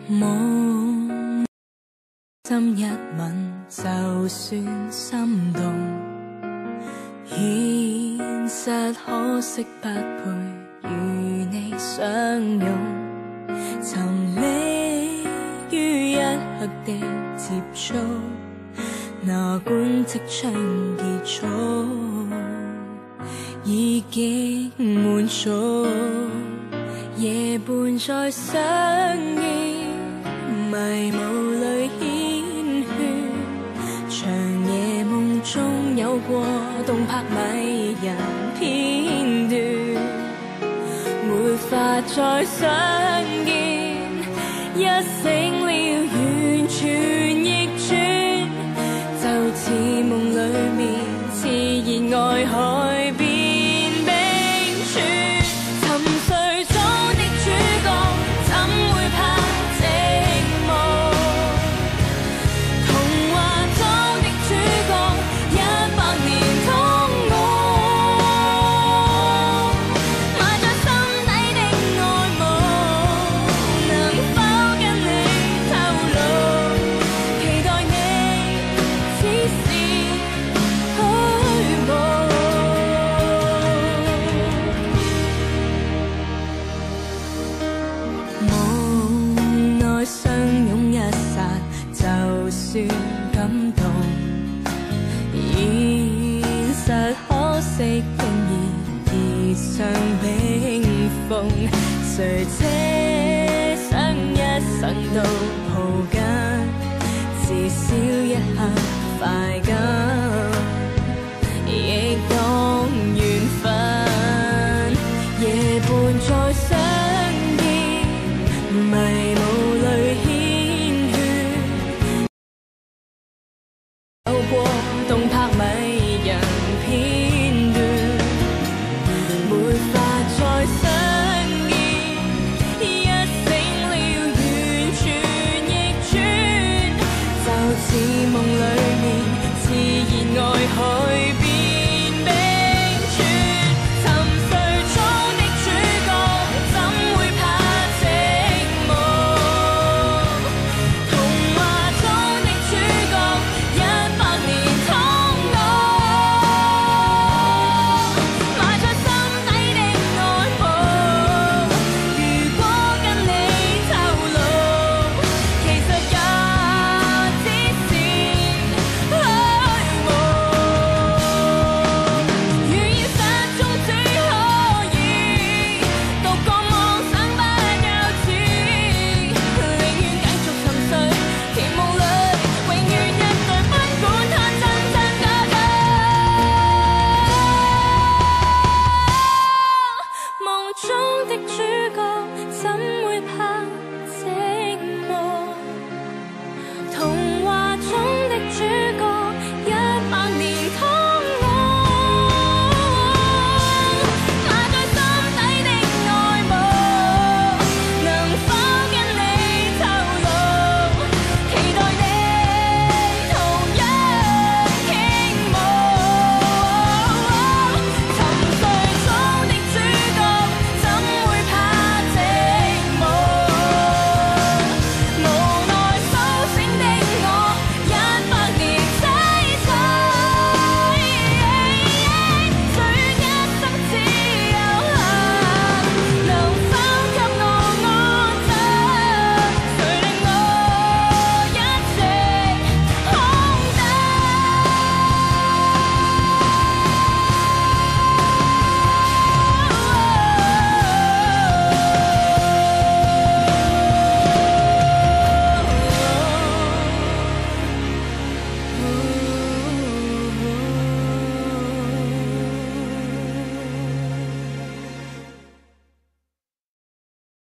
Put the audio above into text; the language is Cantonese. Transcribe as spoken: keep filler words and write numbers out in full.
夢心一吻就算心動，現實可惜不配與你相擁，沉溺於一刻的接觸，哪管即將結束，已經滿足。夜伴再相依，迷霧裏牽血，長夜夢中有過動魄迷人片段，沒法再相見，一醒了完全逆轉，就似夢裏面熾熱愛海邊。感動，現實可惜經已結上冰封，誰奢想一生都抱緊，至少一刻快感，亦當緣分，夜伴再相見，迷霧裏牽血，有過動魄迷人片段，沒法再相見，一醒了完全逆轉，就似夢裏面熾熱愛海邊。中的主